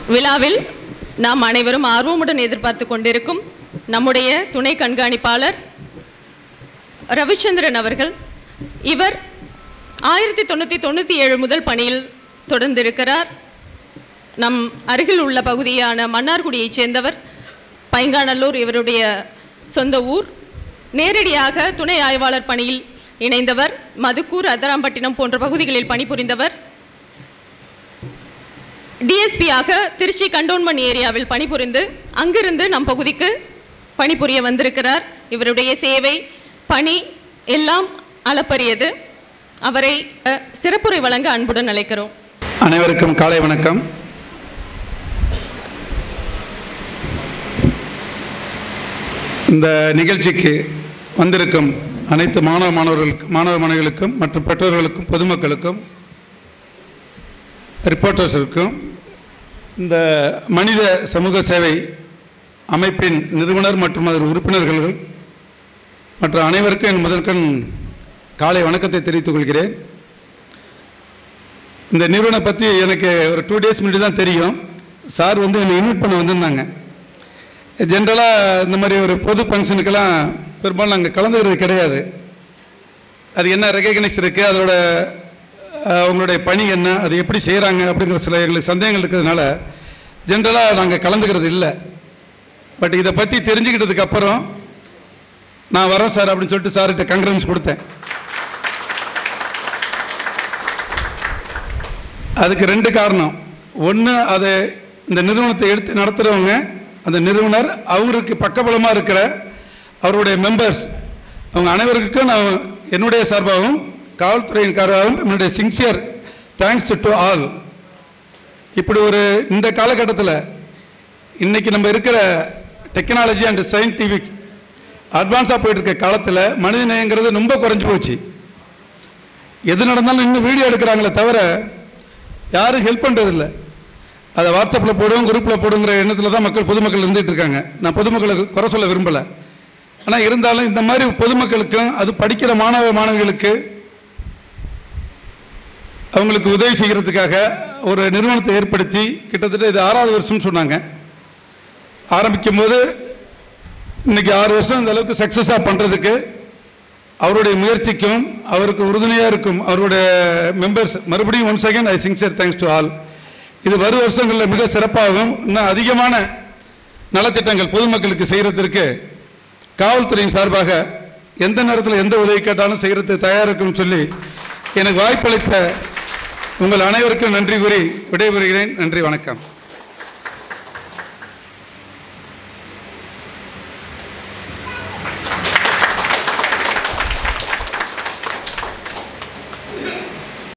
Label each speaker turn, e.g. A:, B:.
A: விழாவில் நாம் அனைவரும் ஆர்வமுடன் எதிர்பார்த்து கொண்டிருக்கும் நம்முடைய துணை கண்காணிப்பாளர் ரவிச்சந்திரன் அவர்கள். இவர் 1997 முதல் பணியில் தொடர்ந்திருக்கிறார். நம் அருகில் உள்ள பகுதியான மன்னார்குடியைச் சேர்ந்தவர். பைங்காநல்லூர் இவருடைய சொந்த ஊர். நேரடியாக துணை ஆய்வாளர் பணியில் இணைந்தவர். மதுக்கூர், அதராம்பட்டினம் போன்ற பகுதிகளில் பணிபுரிந்தவர். டிஎஸ்பியாக திருச்சி கண்டோன்மெண்ட் ஏரியாவில் பணிபுரிந்து அங்கிருந்து நம் பகுதிக்கு பணிபுரிய வந்திருக்கிறார். இவருடைய சேவை பணி எல்லாம் அளப்பரியது. அவரை சிறப்புரை வழங்க அன்புடன் அழைக்கிறோம்.
B: அனைவருக்கும் காலை வணக்கம். இந்த நிகழ்ச்சிக்கு வந்திருக்கும் அனைத்து மாணவர்களுக்கும் மற்றும் பெற்றோர்களுக்கும் பொதுமக்களுக்கும் ரிப்போர்ட்டர்ஸிற்கும் இந்த மனித சமூக சேவை அமைப்பின் நிறுவனர் மற்றும் அதன் உறுப்பினர்கள் மற்ற அனைவருக்கும் என் முதற்கண் காலை வணக்கத்தை தெரிவித்துக் கொள்கிறேன். இந்த நிறுவனம் பற்றி எனக்கு ஒரு 2 days முன்னாடி தான் தெரியும். சார் என்னை இன்வைட் பண்ண வந்திருந்தாங்க. ஜென்ரலாக இந்த மாதிரி ஒரு பொது ஃபங்க்ஷனுக்கெல்லாம் பெரும்பாலும் நாங்கள் கலந்துக்கிறது கிடையாது. அது என்ன ரெகக்னைஸ் இருக்குது, அதோட அவங்களுடைய பணி என்ன, அது எப்படி செய்கிறாங்க அப்படிங்கிற சில எங்களுக்கு சந்தேகங்கள் இருக்கிறதுனால ஜென்ரலாக நாங்கள் கலந்துக்கிறது இல்லை. பட் இதை பற்றி தெரிஞ்சுக்கிட்டதுக்கு அப்புறம் நான் வரேன் சார் அப்படின்னு சொல்லிட்டு சார்கிட்ட கங்க்ரன்ஸ் கொடுத்தேன். அதுக்கு 2 காரணம். ஒன்று, அதை இந்த நிறுவனத்தை எடுத்து நடத்துகிறவங்க, அந்த நிறுவனர், அவருக்கு பக்கபலமாக இருக்கிற அவருடைய மெம்பர்ஸ், அவங்க அனைவருக்கும் நான் என்னுடைய சார்பாகவும் காவல்துறையின் சார்பாகவும் என்னுடைய சின்சியர் தேங்க்ஸ் டு ஆல். இப்படி ஒரு இந்த காலகட்டத்தில் இன்றைக்கி நம்ம இருக்கிற டெக்னாலஜி அண்ட் சயின்டிஃபிக் அட்வான்ஸாக போயிட்டு இருக்க காலத்தில் மனித நேயங்கிறது ரொம்ப குறைஞ்சி போச்சு. எது நடந்தாலும் இன்னும் வீடியோ எடுக்கிறாங்களே தவிர யாரும் ஹெல்ப் பண்ணுறதில்லை. அதை வாட்ஸ்அப்பில் போடுவோம், குரூப்பில் போடுங்கிற எண்ணத்தில் தான் பொதுமக்கள் இருந்துகிட்டு இருக்காங்க. நான் பொதுமக்களுக்கு குறை சொல்ல விரும்பலை. ஆனால் இருந்தாலும் இந்த மாதிரி பொதுமக்களுக்கும் அது படிக்கிற மாணவிகளுக்கு அவங்களுக்கு உதவி செய்கிறதுக்காக ஒரு நிறுவனத்தை ஏற்படுத்தி கிட்டத்தட்ட இது 6வது வருஷம் சொன்னாங்க. ஆரம்பிக்கும் போது இன்றைக்கி 6 வருஷம் இந்த அளவுக்கு சக்ஸஸாக பண்ணுறதுக்கு அவருடைய முயற்சிக்கும் அவருக்கு உறுதுணையாக இருக்கும் அவருடைய மெம்பர்ஸ் மறுபடியும் once again I sincere thanks to all. இது வரும் வருஷங்களில் மிக சிறப்பாகவும் இன்னும் அதிகமான நலத்திட்டங்கள் பொதுமக்களுக்கு செய்கிறதுக்கு காவல்துறையின் சார்பாக எந்த நேரத்தில் எந்த உதவி கேட்டாலும் செய்கிறதுக்கு தயாராக இருக்குன்னு சொல்லி எனக்கு வாய்ப்பளித்த உங்கள் அனைவருக்கும் நன்றி கூறி விடைபெறுகிறேன். நன்றி, வணக்கம்.